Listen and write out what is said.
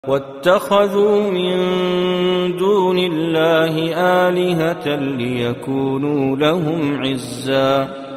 واتخذوا من دون الله آلهة ليكونوا لهم عزا